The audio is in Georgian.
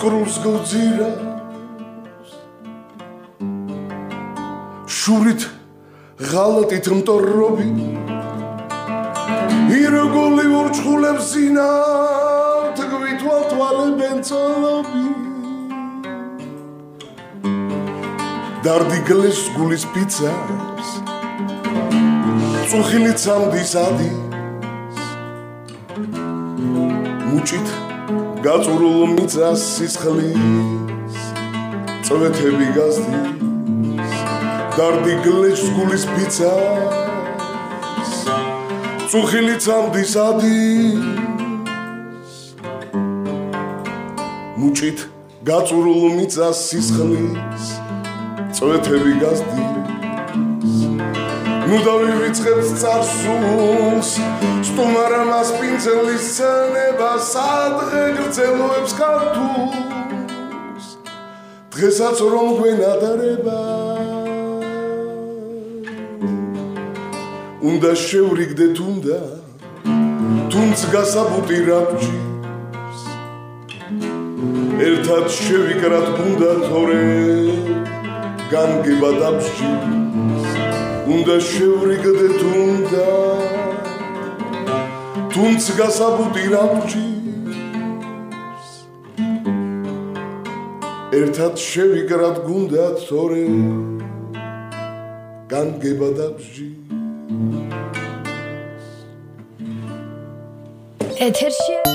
კრულს გძირა შურით ღალატით მტორობი ირგოლი ურჩხულებს ზინავთ გვითვალთვალებენ წოლობი დარდი გლეს გულის პიცას წუხილი ცამდის ადის მუჭით გაწურულო მიწას სისხლის წვეთები გასდის დარდი გლეს გულის პიცას წუხილი ცამდის ადის მუჭით გაწურულო მიწას სისხლის წვეთები გასდის ნუ დავივიწყებს წარსულს სტუმარა მას პინცელის ცნება სადღე გრძელოებს ქართულს დღესაც რომ გვენადარება უნდა შევრიგდეთ უნდა თუნც გასაბუტი რაბჯის ერთად შევიკრათ გუნდა თორე განგება დაბჯის უნდა შევრიგდეთ უნდა თუნც გასაბუტი რაბჯის ერთად შევიკრათ გუნდა თორე განგება დაბჯის ეთერში